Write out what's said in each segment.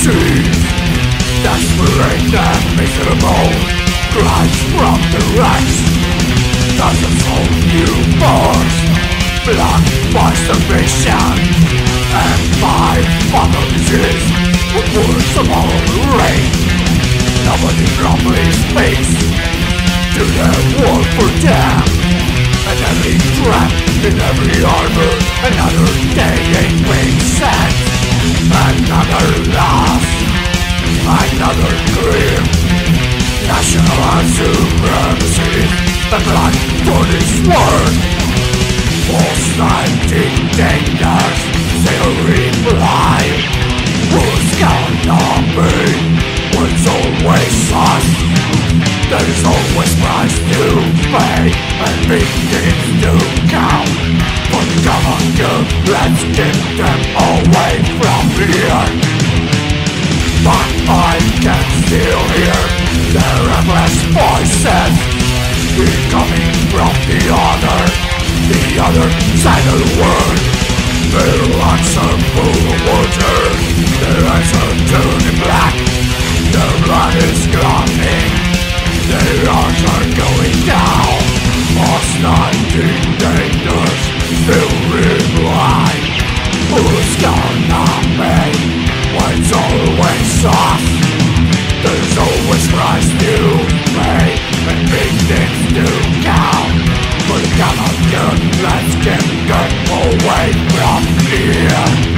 seas. Desperate and miserable cries from the wrecks. Dozens of newborns, blood masturbation, and 5 other diseases with words of all rain. Nobody properly speaks to their war for them. And every trap in every harbor, another day ain't being set. Another loss, another dream. National supremacy, the blood for this world. False 19 dangers, still reply. Who's gonna be? What's always us? There's always price to pay and big things to count. But come on good, let's get them away from here. But I can still hear their reckless voices coming from the other side of the world. Their lungs are full of water, their eyes are turning black, their blood is clotting, their hearts are going down. Lost 19 dangers, still reply. Who's gonna pay? What's always us? There's always price to pay and big things to count. But come on good, let's get away from here.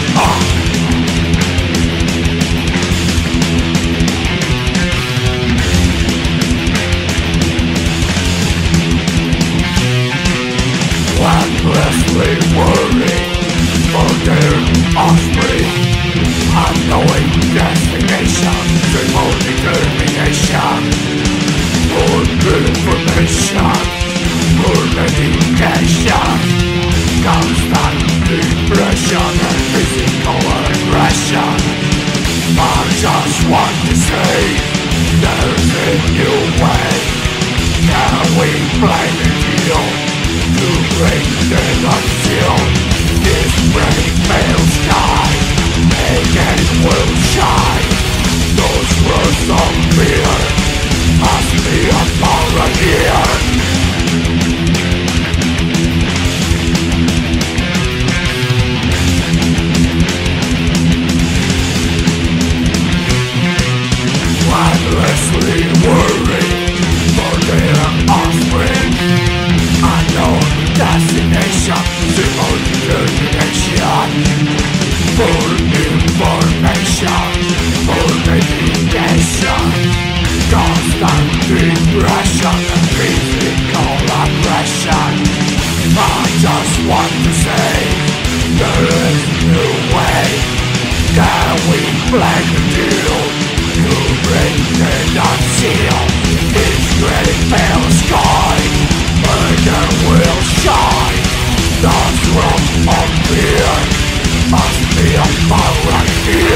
Endlessly worry for their offspring, unknowing destination, remote determination, for information, for medication, constant depression and physical aggression. I just want to say there's a new way. Can we play the deal? To break the unsealed, this bright pale sky, naked will shine. Those words of fear must be a power here. Endlessly worry for their offspring, unknown destination, simple determination, full information, full medication, constant depression and physical aggression. I just want to say there is no way. Can we play the deal? To bring the unsealed, this great pale sky, again will shine. The throne of fear must be a power here.